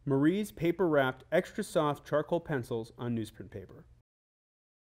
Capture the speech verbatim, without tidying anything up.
Marie's paper-wrapped extra soft charcoal pencils on newsprint paper.